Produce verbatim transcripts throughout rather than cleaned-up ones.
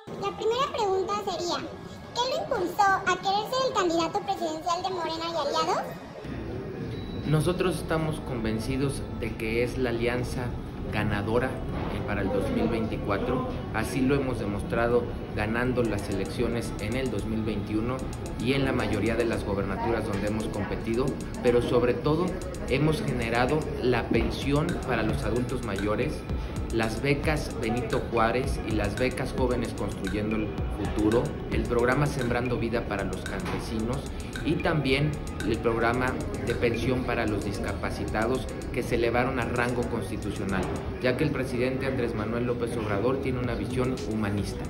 La primera pregunta sería, ¿qué lo impulsó a querer ser el candidato presidencial de Morena y aliados? Nosotros estamos convencidos de que es la alianza ganadora para el dos mil veinticuatro, así lo hemos demostrado ganando las elecciones en el dos mil veintiuno y en la mayoría de las gobernaturas donde hemos competido, pero sobre todo hemos generado la pensión para los adultos mayores, las becas Benito Juárez y las becas Jóvenes Construyendo el Futuro, el programa Sembrando Vida para los campesinos y también el programa de pensión para los discapacitados que se elevaron a rango constitucional, ya que el presidente Andrés Manuel López Obrador tiene una visión humanista.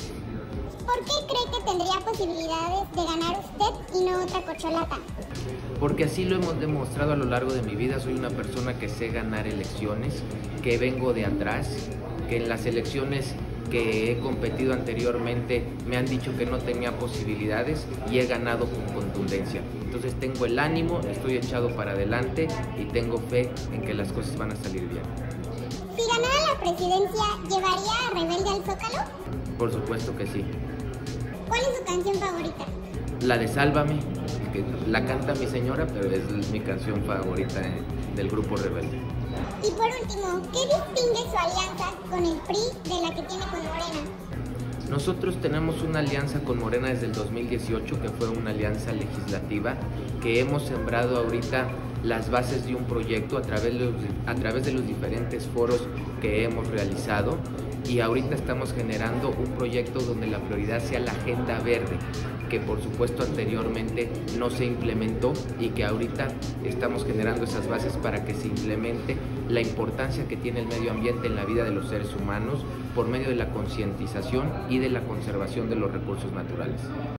¿Por qué cree que tendría posibilidades de ganar usted y no otra corcholata? Porque así lo hemos demostrado a lo largo de mi vida. Soy una persona que sé ganar elecciones, que vengo de atrás, que en las elecciones que he competido anteriormente me han dicho que no tenía posibilidades y he ganado con contundencia. Entonces tengo el ánimo, estoy echado para adelante y tengo fe en que las cosas van a salir bien. Si ganara la presidencia, ¿llevaría a Rebelde al Zócalo? Por supuesto que sí. ¿Cuál es su canción favorita? La de Sálvame, que la canta mi señora, pero es mi canción favorita del grupo Rebelde. Y por último, ¿qué distingue su alianza con el P R I de la que tiene con Morena? Nosotros tenemos una alianza con Morena desde el dos mil dieciocho, que fue una alianza legislativa, que hemos sembrado ahorita las bases de un proyecto a través de los, a través de los diferentes foros que hemos realizado, y ahorita estamos generando un proyecto donde la prioridad sea la agenda verde, que por supuesto anteriormente no se implementó y que ahorita estamos generando esas bases para que se implemente la importancia que tiene el medio ambiente en la vida de los seres humanos por medio de la concientización y de la conservación de los recursos naturales.